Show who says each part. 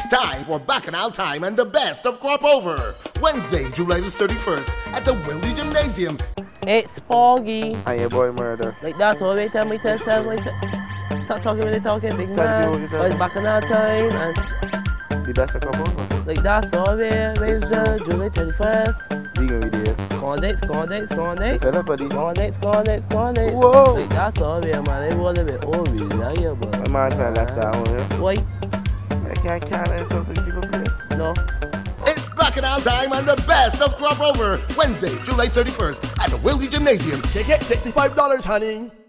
Speaker 1: It's time for Bacchanal Time and the best of Crop Over. Wednesday, July the 31st at the Wildy Gymnasium.
Speaker 2: It's Porgie.
Speaker 3: And your boy Murder.
Speaker 2: Like that's all they tell me, stop talking when they talking, big man. It's Bacchanal Time and
Speaker 3: the best of Crop Over.
Speaker 2: like that's all there. Wednesday, July 31st.
Speaker 3: We gonna be there.
Speaker 2: Condex.
Speaker 3: Fella buddy.
Speaker 2: Condex.
Speaker 3: Whoa.
Speaker 2: Like that's all there, man. They want a bit over here, but.
Speaker 3: My man trying to left that one here.
Speaker 2: Why?
Speaker 3: I can't let something people place.
Speaker 2: No.
Speaker 1: It's Bacchanal Time and the best of Crop Over. Wednesday, July 31st at the Wildy Gymnasium.
Speaker 4: Ticket $65, honey.